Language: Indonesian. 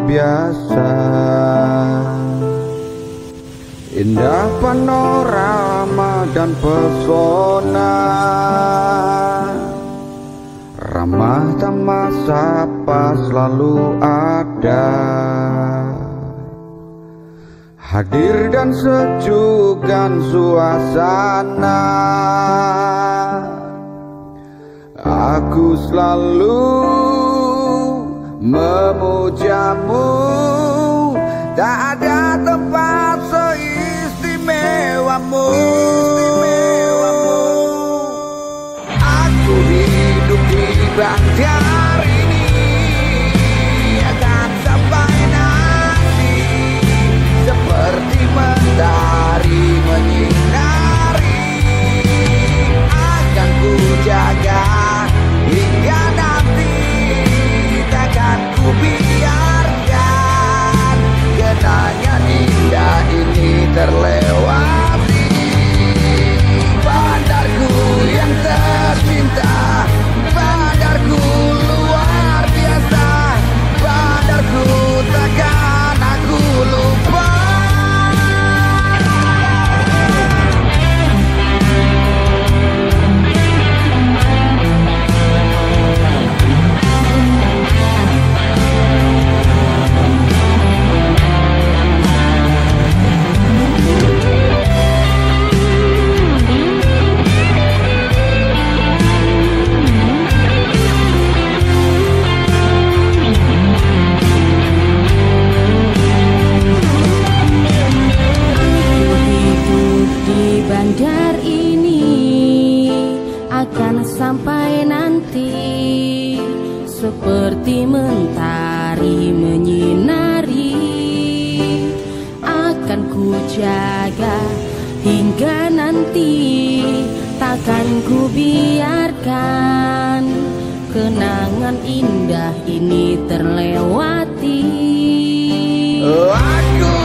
biasa. Indah panorama dan pesona, ramah tamah sapa selalu ada, hadir dan sejukkan suasana. Aku selalu memujamu, tak ada tempat seistimewamu. Aku hidup di Banjar ini akan sampai nanti, seperti mentari menyinari. Akan ku jaga hingga nanti, takkan ku biarkan kenangan indah ini terlewati. Bandarku yang tercinta, bandarku luar biasa, bandarku takkan aku lupa. Bandar ini akan sampai nanti, seperti mentari menyinari. Akan ku jaga hingga nanti, takkan ku biarkan kenangan indah ini terlewati. Aku